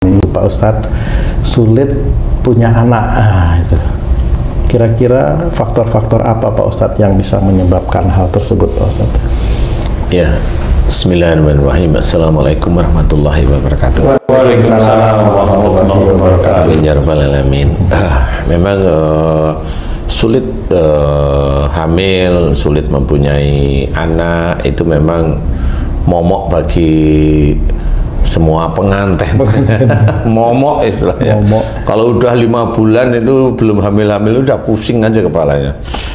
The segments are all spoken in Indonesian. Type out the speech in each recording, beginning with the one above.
Pak Ustadz sulit punya anak, itu kira-kira faktor-faktor apa Pak Ustadz yang bisa menyebabkan hal tersebut Pak Ustadz? Ya, Bismillahirrahmanirrahim. Assalamualaikum warahmatullahi wabarakatuh. Waalaikumsalam warahmatullahi wabarakatuh. Ya Rabbal Alamin. Memang sulit hamil, sulit mempunyai anak, itu memang momok bagi semua pengantin. Momok istilahnya. Momok. Kalau udah 5 bulan itu belum hamil-hamil udah pusing aja kepalanya.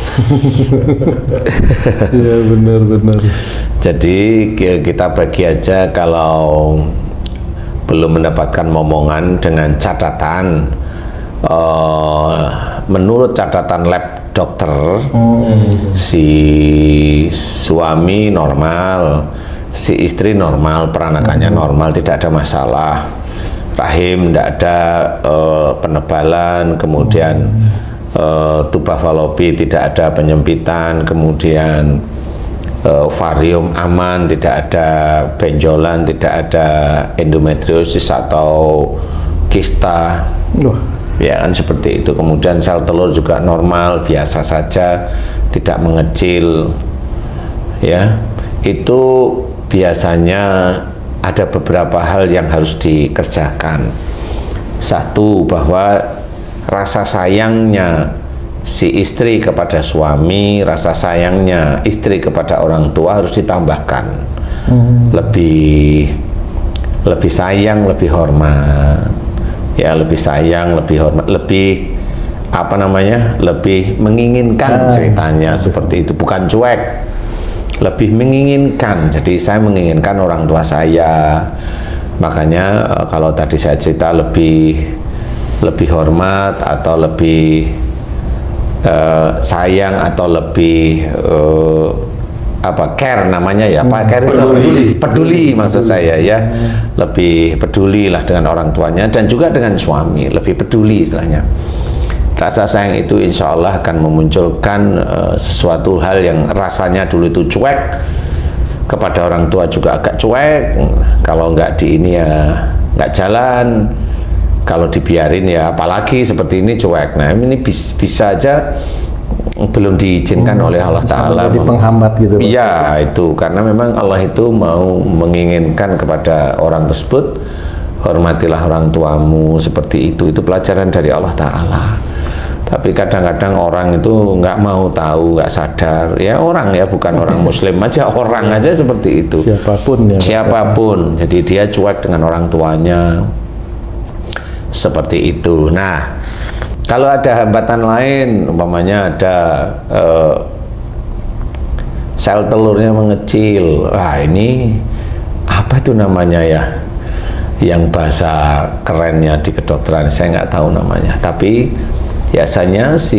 Ya benar-benar. Jadi kita bagi aja, kalau belum mendapatkan momongan dengan catatan menurut catatan lab dokter, si suami normal, si istri normal, peranakannya normal, tidak ada masalah, rahim tidak ada penebalan, kemudian tuba falopi tidak ada penyempitan, kemudian ovarium aman, tidak ada benjolan, tidak ada endometriosis atau kista. Ya kan seperti itu. Kemudian sel telur juga normal, biasa saja, tidak mengecil. Ya, itu biasanya ada beberapa hal yang harus dikerjakan. Satu, bahwa rasa sayangnya si istri kepada suami, rasa sayangnya istri kepada orang tua harus ditambahkan. Lebih sayang, lebih hormat. Ya, lebih sayang, lebih hormat, lebih apa namanya? Lebih menginginkan, ceritanya seperti itu, bukan cuek. Lebih menginginkan. Jadi saya menginginkan orang tua saya. Makanya kalau tadi saya cerita lebih hormat atau lebih sayang atau lebih care namanya ya, Pak, care itu peduli maksud saya ya, lebih peduli lah dengan orang tuanya dan juga dengan suami, lebih peduli istilahnya. Rasa sayang itu insya Allah akan memunculkan sesuatu hal yang rasanya dulu itu cuek kepada orang tua, juga agak cuek, kalau nggak di ini ya nggak jalan, kalau dibiarin ya apalagi seperti ini cuek. Nah ini bisa aja belum diizinkan oleh Allah Ta'ala, jadi penghambat gitu. Iya, itu karena memang Allah itu mau menginginkan kepada orang tersebut, hormatilah orang tuamu, seperti itu pelajaran dari Allah Ta'ala. Tapi kadang-kadang orang itu nggak mau tahu, nggak sadar ya, orang ya, bukan orang muslim aja, orang aja seperti itu, siapapun ya, siapapun. Jadi dia cuek dengan orang tuanya seperti itu. Nah, kalau ada hambatan lain, umpamanya ada sel telurnya mengecil, wah ini apa itu namanya ya, yang bahasa kerennya di kedokteran saya nggak tahu namanya, tapi biasanya si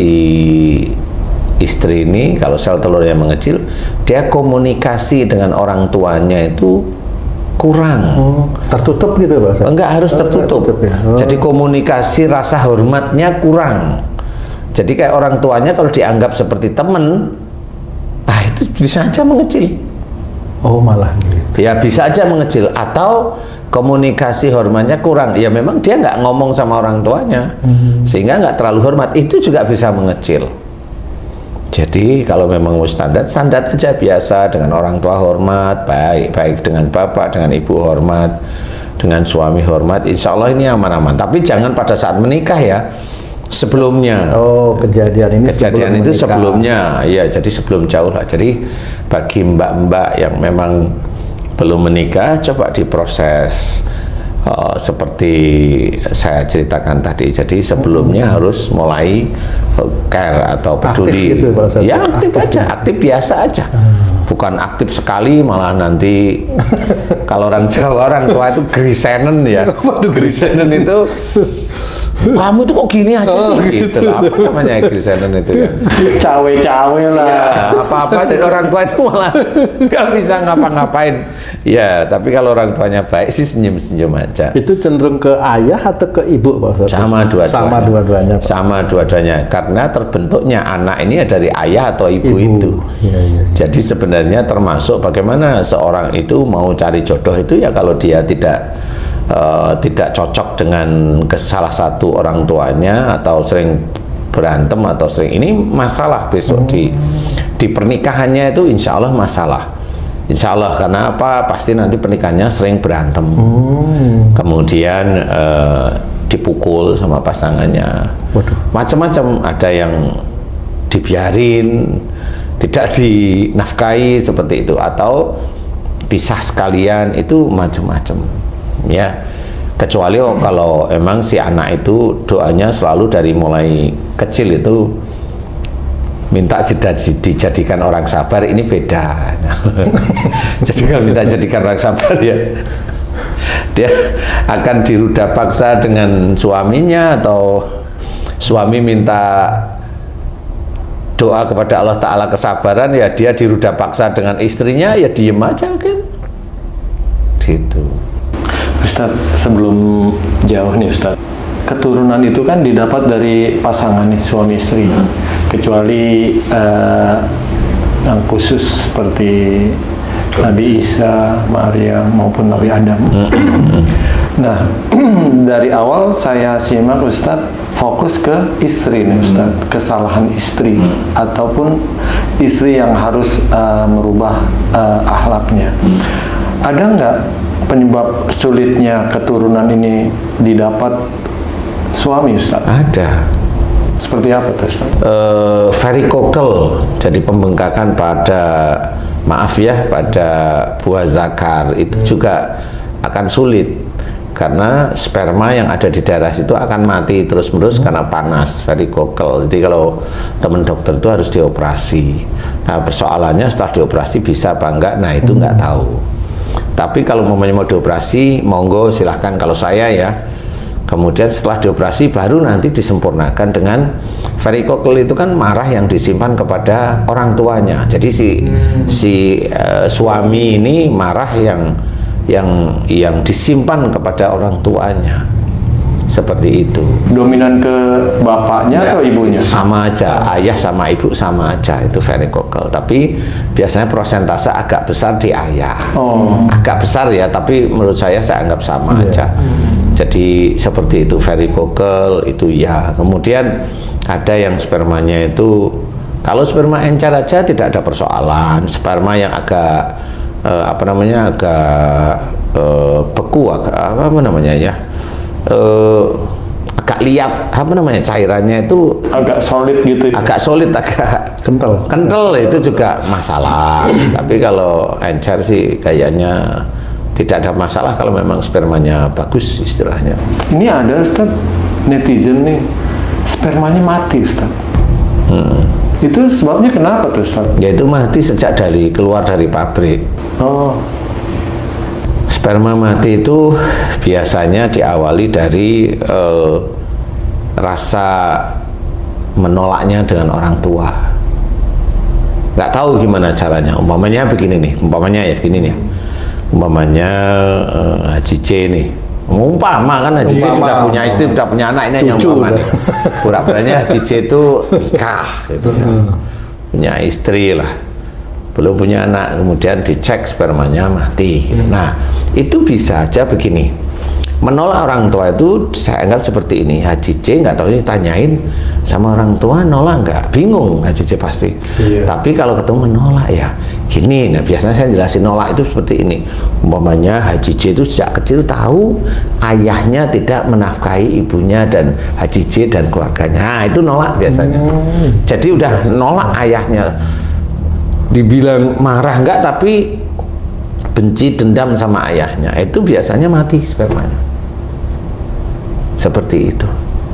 istri ini kalau sel telurnya mengecil, dia komunikasi dengan orang tuanya itu kurang. Tertutup gitu Pak? Enggak harus tertutup ya? Jadi komunikasi rasa hormatnya kurang. Jadi kayak orang tuanya kalau dianggap seperti teman, itu bisa aja mengecil. Oh malah gitu ya, bisa aja mengecil. Atau komunikasi hormatnya kurang, ya memang dia nggak ngomong sama orang tuanya, sehingga nggak terlalu hormat, itu juga bisa mengecil. Jadi kalau memang standar aja, biasa dengan orang tua hormat, baik dengan bapak, dengan ibu hormat, dengan suami hormat, insya Allah ini aman-aman. Tapi jangan pada saat menikah ya, sebelumnya. Kejadian itu sebelumnya, ya, jadi sebelum jauh lah. Jadi bagi mbak-mbak yang memang belum menikah, coba diproses seperti saya ceritakan tadi. Jadi sebelumnya harus mulai care atau peduli. Aktif gitu, ya aktif aja, aktif biasa aja. Bukan aktif sekali malah nanti kalau orang Jawa, orang tua itu grisenen ya. Waduh, grisenen itu kamu tuh kok gini aja sih gitu lah. Apa namanya grisenen itu ya? Cawe-cawe lah ya, apa-apa. Jadi orang tua itu malah nggak bisa ngapa-ngapain ya. Tapi kalau orang tuanya baik sih senyum-senyum aja. Itu cenderung ke ayah atau ke ibu Pak Ustadz? Sama dua-duanya Pak. Sama dua-duanya, karena terbentuknya anak ini dari ayah atau ibu. Itu ya. Jadi sebenarnya termasuk bagaimana seorang itu mau cari jodoh itu ya, kalau dia tidak tidak cocok dengan salah satu orang tuanya, atau sering berantem, atau sering ini masalah besok di pernikahannya itu insya Allah masalah. Insya Allah, karena apa? Pasti nanti pernikahannya sering berantem, kemudian dipukul sama pasangannya, macam-macam. Ada yang dibiarin, tidak dinafkahi seperti itu, atau pisah sekalian, itu macam-macam ya. Kecuali kalau emang si anak itu doanya selalu dari mulai kecil itu minta dijadikan orang sabar, ini beda. Jadi kalau minta jadikan orang sabar ya dia akan diruda paksa dengan suaminya, atau suami minta doa kepada Allah Ta'ala kesabaran, ya dia diruda paksa dengan istrinya, ya diem aja kan gitu. Ustaz, sebelum jauh nih Ustaz, keturunan itu kan didapat dari pasangan nih, suami istri, kecuali yang khusus seperti Nabi Isa, Maria maupun Nabi Adam. Nah, dari awal saya simak Ustaz fokus ke istri nih Ustaz, kesalahan istri ataupun istri yang harus merubah akhlaknya. Ada nggak penyebab sulitnya keturunan ini didapat suami Ustaz? Ada. Seperti apa tuh Ustaz? Varikokel, jadi pembengkakan pada, maaf ya, pada buah zakar itu juga akan sulit, karena sperma yang ada di daerah situ akan mati terus-menerus karena panas, varikokel. Jadi kalau teman dokter itu harus dioperasi. Nah, persoalannya setelah dioperasi bisa apa enggak, nah itu nggak tahu. Tapi kalau mau dioperasi, monggo silahkan. Kalau saya ya, kemudian setelah dioperasi baru nanti disempurnakan dengan varikokel. Itu kan marah yang disimpan kepada orang tuanya. Jadi si suami ini marah yang disimpan kepada orang tuanya, seperti itu. Dominan ke bapaknya atau ibunya? Sama aja, ayah sama ibu sama aja, itu varikokel. Tapi biasanya persentase agak besar di ayah. Agak besar ya, tapi menurut saya anggap sama aja. Jadi seperti itu, varikokel itu ya. Kemudian ada yang spermanya itu, kalau sperma encer aja tidak ada persoalan. Sperma yang agak agak beku, agak agak liat, cairannya itu agak solid gitu, agak solid, agak kental itu juga masalah. Tapi kalau encer sih kayaknya tidak ada masalah kalau memang spermanya bagus istilahnya. Ini ada Ustaz, netizen nih spermanya mati Ustaz. Itu sebabnya kenapa tuh Ustaz? Ya itu mati sejak keluar dari pabrik. Sperma mati itu biasanya diawali dari rasa menolaknya dengan orang tua. Nggak tahu gimana caranya. Umpamanya begini nih, umpamanya Haji C nih. Umpama kan Haji C sudah punya istri, sudah punya anak, ini yang umpama nih. Pura-puranya Haji C itu nikah gitu ya. Punya istri lah, belum punya anak, kemudian dicek spermanya mati gitu. Nah, itu bisa aja begini, menolak orang tua itu saya anggap seperti ini. Haji C nggak tahu, ini tanyain sama orang tua nolak nggak, bingung Haji C pasti. Tapi kalau ketemu menolak ya gini. Nah, biasanya saya jelasin nolak itu seperti ini. Umpamanya Haji C itu sejak kecil tahu ayahnya tidak menafkahi ibunya dan Haji C dan keluarganya. Nah, itu nolak biasanya. Jadi udah nolak ayahnya. Dibilang marah enggak, tapi benci, dendam sama ayahnya, itu biasanya mati spermanya. Seperti itu.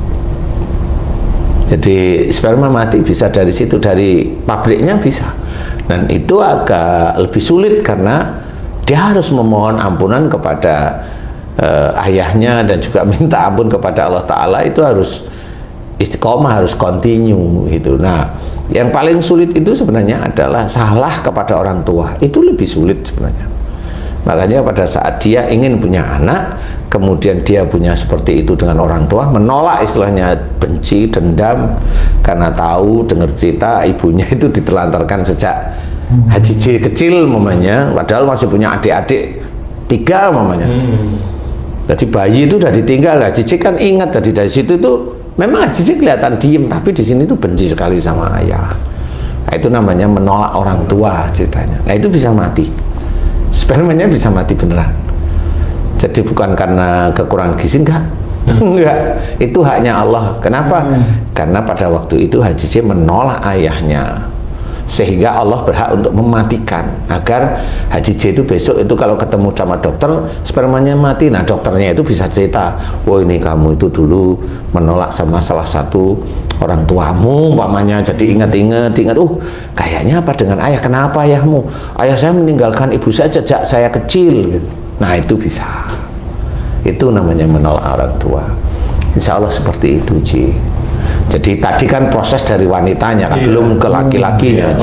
Jadi sperma mati bisa dari situ, dari pabriknya bisa. Dan itu agak lebih sulit karena dia harus memohon ampunan kepada ayahnya dan juga minta ampun kepada Allah Ta'ala. Itu harus istiqomah, harus continue gitu. Nah, yang paling sulit itu sebenarnya adalah salah kepada orang tua. Itu lebih sulit sebenarnya. Makanya pada saat dia ingin punya anak, kemudian dia punya seperti itu dengan orang tua, menolak, istilahnya benci, dendam, karena tahu, dengar cerita ibunya itu ditelantarkan sejak Haji C kecil mamanya, padahal masih punya adik-adik 3 mamanya. Jadi bayi itu udah ditinggal, Haji Cik kan ingat. Jadi dari situ tuh memang Haji Cik kelihatan diem, tapi di sini tuh benci sekali sama ayah. Nah, itu namanya menolak orang tua ceritanya. Nah itu bisa mati, spermanya bisa mati beneran. Jadi bukan karena kekurangan gizi, enggak. Enggak, itu haknya Allah. Kenapa? Karena pada waktu itu Haji Cik menolak ayahnya, sehingga Allah berhak untuk mematikan agar Haji J itu besok itu kalau ketemu sama dokter spermanya mati. Nah dokternya itu bisa cerita, oh ini kamu itu dulu menolak sama salah satu orang tuamu umpamanya, jadi ingat kayaknya apa dengan ayah, kenapa ayahmu? Ayah saya meninggalkan ibu saya sejak saya kecil. Nah itu bisa, itu namanya menolak orang tua. Insya Allah seperti itu Ji. Jadi tadi kan proses dari wanitanya kan, belum ke laki-lakinya.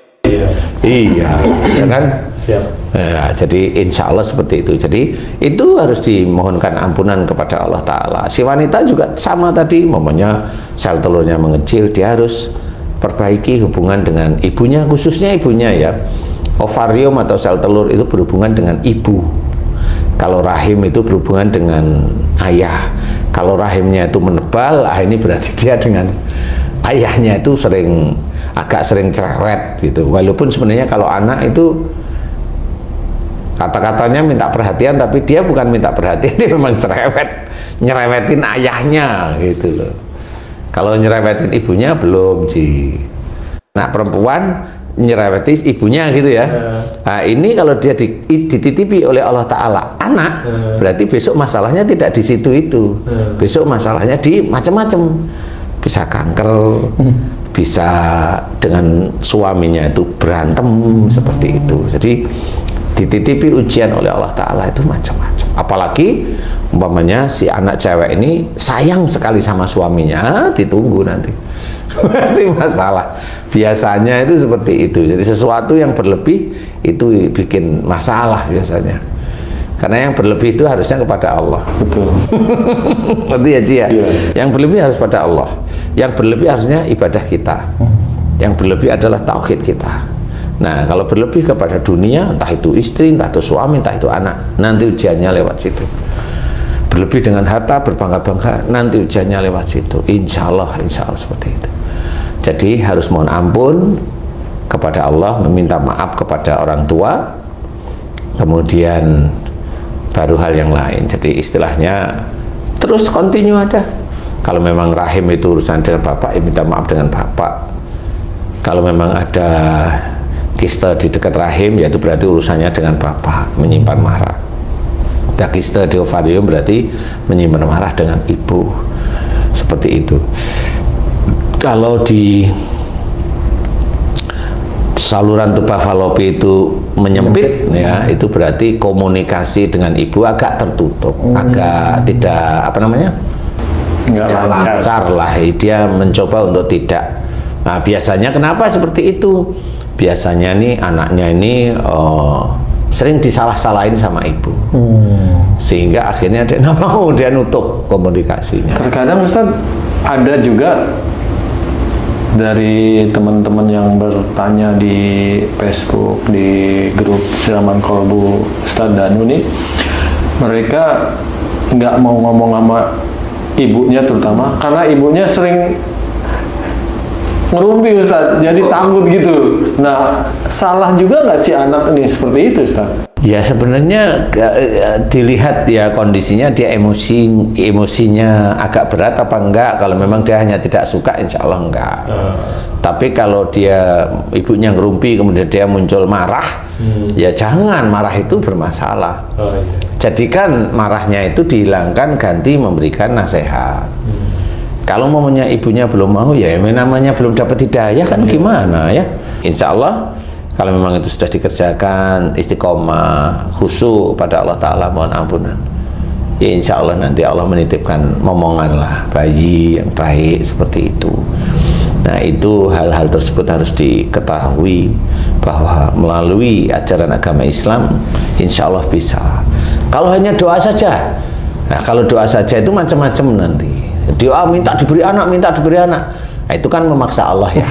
Iya, ya kan? Siap. Ya, jadi insya Allah seperti itu. Jadi itu harus dimohonkan ampunan kepada Allah Ta'ala. Si wanita juga sama tadi, momennya sel telurnya mengecil, dia harus perbaiki hubungan dengan ibunya, khususnya ibunya ya. Ovarium atau sel telur itu berhubungan dengan ibu. Kalau rahim itu berhubungan dengan ayah. Kalau rahimnya itu menebal, ini berarti dia dengan ayahnya itu agak sering cerewet gitu. Walaupun sebenarnya kalau anak itu kata-katanya minta perhatian, tapi dia bukan minta perhatian, dia memang cerewet, nyerewetin ayahnya gitu loh. Kalau nyerewetin ibunya belum sih. Anak perempuan nyereweti ibunya gitu ya. Nah, ini kalau dia dititipi oleh Allah Ta'ala anak, berarti besok masalahnya tidak di situ itu. Besok masalahnya di macam-macam. Bisa kanker, bisa dengan suaminya itu berantem seperti itu. Jadi dititipi ujian oleh Allah Ta'ala itu macam-macam. Apalagi umpamanya si anak cewek ini sayang sekali sama suaminya, ditunggu nanti. Berarti masalah. Biasanya itu seperti itu. Jadi sesuatu yang berlebih itu bikin masalah biasanya. Karena yang berlebih itu harusnya kepada Allah. Betul. Ngerti ya Ci ya? Yang berlebih harus pada Allah. Yang berlebih harusnya ibadah kita. Yang berlebih adalah tauhid kita. Nah, kalau berlebih kepada dunia, entah itu istri, entah itu suami, entah itu anak, nanti ujiannya lewat situ. Berlebih dengan harta, berbangga-bangga, nanti ujiannya lewat situ. Insya Allah seperti itu. Jadi harus mohon ampun kepada Allah, meminta maaf kepada orang tua, kemudian baru hal yang lain. Jadi istilahnya terus continue ada. Kalau memang rahim itu urusan dengan bapak, ya minta maaf dengan bapak. Kalau memang ada kista di dekat rahim, yaitu berarti urusannya dengan bapak, menyimpan marah. Ada kista di ovarium berarti menyimpan marah dengan ibu. Seperti itu. Kalau di saluran tuba falopi itu menyempit ya, itu berarti komunikasi dengan ibu agak tertutup, agak tidak apa namanya, nggak lancar lah. Dia mencoba untuk tidak. Nah biasanya kenapa seperti itu? Biasanya nih anaknya ini sering disalah-salahin sama ibu, sehingga akhirnya dia nggak mau, dia nutup komunikasinya. Terkadang Ustaz ada juga dari teman-teman yang bertanya di Facebook, di grup Siraman Kolbu Ustaz Danu nih, mereka nggak mau ngomong sama ibunya, terutama karena ibunya sering ngerumpi Ustaz, jadi takut gitu. Nah, salah juga nggak si anak ini seperti itu Ustaz? Ya sebenarnya dilihat ya kondisinya, dia emosinya agak berat apa enggak. Kalau memang dia hanya tidak suka, insya Allah enggak. Tapi kalau dia ibunya ngerumpi kemudian dia muncul marah, ya jangan, marah itu bermasalah. Jadikan marahnya itu dihilangkan, ganti memberikan nasihat. Kalau maunya ibunya belum mau, ya namanya belum dapat hidayah kan gimana ya. Insya Allah kalau memang itu sudah dikerjakan, istiqomah, khusyuk pada Allah Ta'ala, mohon ampunan, ya insya Allah nanti Allah menitipkan momongan lah, bayi yang baik seperti itu. Nah itu hal-hal tersebut harus diketahui bahwa melalui ajaran agama Islam insya Allah bisa. Kalau hanya doa saja, nah kalau doa saja itu macam-macam nanti. Doa minta diberi anak, minta diberi anak, nah, itu kan memaksa Allah ya.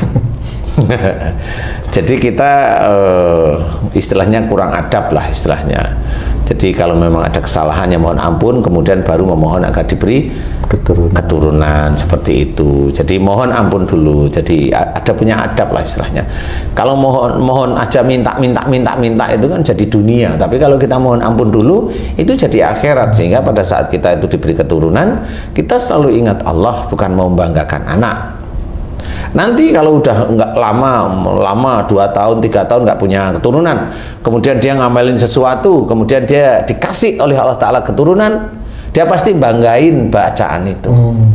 Jadi kita istilahnya kurang adab lah istilahnya. Jadi kalau memang ada kesalahan ya mohon ampun, kemudian baru memohon agar diberi keturunan seperti itu. Jadi mohon ampun dulu. Jadi ada punya adab lah istilahnya. Kalau mohon aja minta itu kan jadi dunia. Tapi kalau kita mohon ampun dulu itu jadi akhirat, sehingga pada saat kita itu diberi keturunan, kita selalu ingat Allah, bukan mau membanggakan anak. Nanti kalau udah nggak lama 2 tahun 3 tahun nggak punya keturunan, kemudian dia ngamelin sesuatu, kemudian dia dikasih oleh Allah Ta'ala keturunan, dia pasti banggain bacaan itu.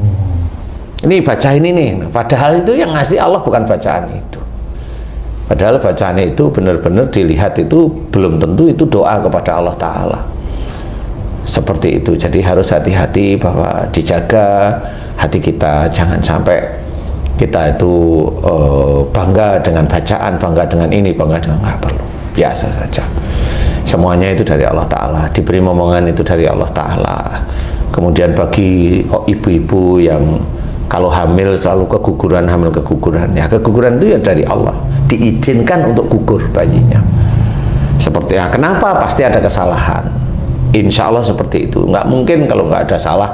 Ini baca ini nih, padahal itu yang ngasih Allah, bukan bacaan itu. Padahal bacaan itu benar-benar dilihat itu belum tentu itu doa kepada Allah Ta'ala. Seperti itu. Jadi harus hati-hati bahwa dijaga hati kita, jangan sampai kita itu bangga dengan bacaan, bangga dengan ini, bangga dengan nggak perlu, biasa saja. Semuanya itu dari Allah Ta'ala, diberi momongan itu dari Allah Ta'ala. Kemudian bagi ibu-ibu yang kalau hamil selalu keguguran, hamil keguguran, ya keguguran itu ya dari Allah, diizinkan untuk gugur bayinya. Seperti ya, kenapa? Pasti ada kesalahan. Insya Allah seperti itu. Nggak mungkin kalau nggak ada salah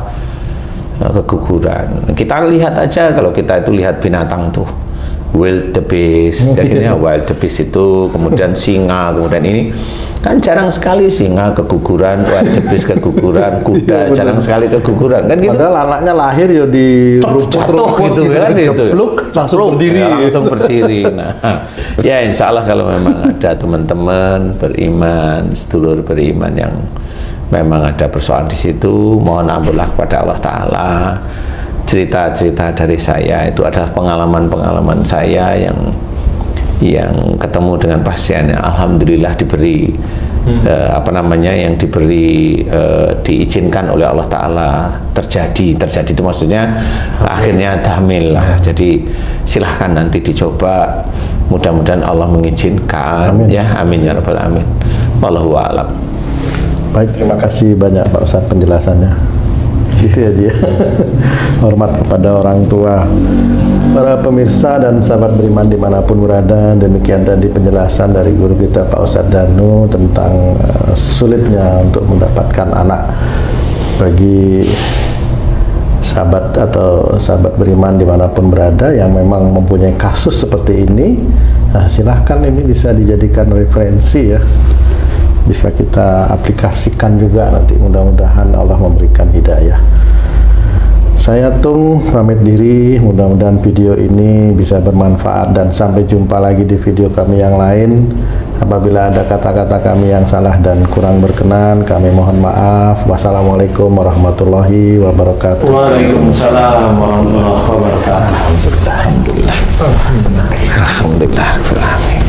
keguguran. Kita lihat aja, kalau kita itu lihat binatang tuh, wildebeest, akhirnya wildebeest itu, kemudian singa, kemudian ini kan jarang sekali singa keguguran, wildebeest keguguran, kuda jarang sekali keguguran kan gitu. Padahal anaknya lahir ya di jatuh gitu kan, gitu langsung berdiri, ya, langsung berdiri. Nah, ya insya Allah kalau memang ada teman-teman beriman, sedulur beriman yang memang ada persoalan di situ, mohon ampunlah kepada Allah Ta'ala. Cerita-cerita dari saya itu adalah pengalaman-pengalaman saya yang ketemu dengan pasien yang alhamdulillah diberi yang diberi diizinkan oleh Allah Ta'ala terjadi itu maksudnya akhirnya hamil lah. Jadi silahkan nanti dicoba, mudah-mudahan Allah mengizinkan. Amin. Ya amin ya rabbal alamin. Wallahu a'lam. Baik, terima kasih banyak Pak Ustadz penjelasannya. Gitu ya dia. Hormat kepada orang tua. Para pemirsa dan sahabat beriman dimanapun berada, demikian tadi penjelasan dari guru kita Pak Ustadz Danu tentang sulitnya untuk mendapatkan anak bagi sahabat atau sahabat beriman dimanapun berada yang memang mempunyai kasus seperti ini. Nah, silahkan ini bisa dijadikan referensi ya. Bisa kita aplikasikan juga nanti, mudah-mudahan Allah memberikan hidayah. Saya Tung pamit diri, mudah-mudahan video ini bisa bermanfaat dan sampai jumpa lagi di video kami yang lain. Apabila ada kata-kata kami yang salah dan kurang berkenan, kami mohon maaf. Wassalamualaikum warahmatullahi wabarakatuh. Waalaikumsalam warahmatullahi wabarakatuh. Alhamdulillah. Alhamdulillah.